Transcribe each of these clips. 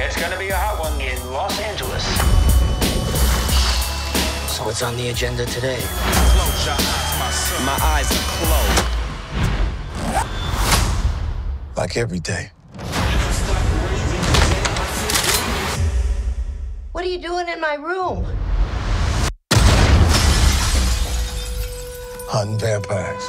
It's gonna be a hot one in Los Angeles. So what's on the agenda today? Close your eyes, my son. My eyes are closed. Like every day. What are you doing in my room? Hunting vampires.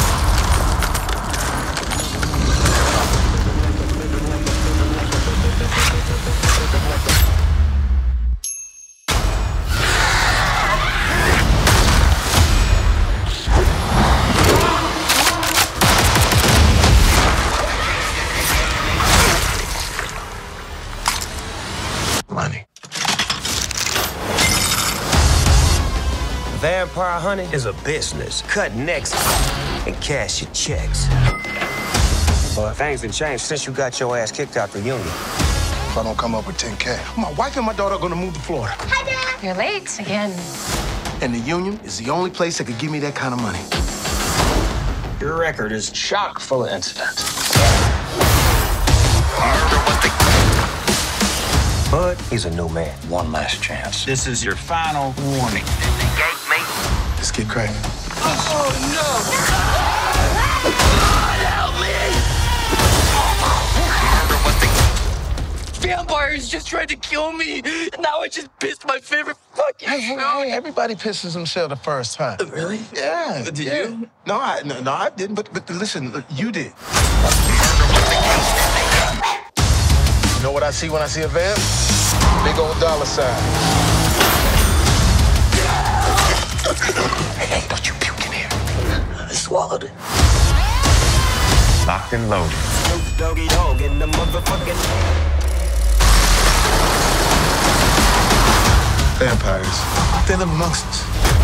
Money. Vampire hunting is a business. Cut necks and cash your checks. Well, things have changed since you got your ass kicked out the union. If I don't come up with 10K, my wife and my daughter are gonna move to Florida. Hi, Dad. You're late again. And the union is the only place that could give me that kind of money. Your record is chock full of incidents. Bud, he's a new man. One last chance. This is your final warning. Let's get cracking. Vampires just tried to kill me. Now I just pissed my favorite fucking Hey, everybody pisses himself the first time. Really? Yeah. Did you? No, I didn't. But listen, you did. You know what I see when I see a vamp? Big old dollar sign. Hey, don't you puke in here. I swallowed it. Locked and loaded. Doggy dog in the motherfucking. Vampires. They live amongst us.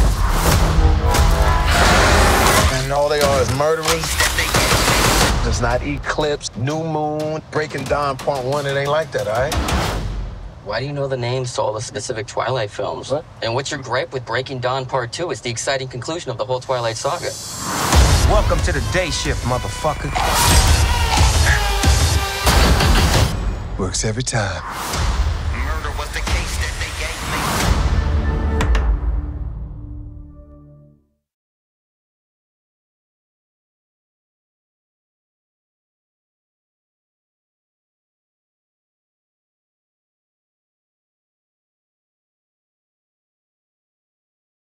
And all they are is murderers. Does not eclipse, new moon, breaking dawn, point one. It ain't like that, all right? Why do you know the names to all the specific Twilight films? What? And what's your gripe with Breaking Dawn Part 2? It's the exciting conclusion of the whole Twilight saga. Welcome to the day shift, motherfucker. Works every time.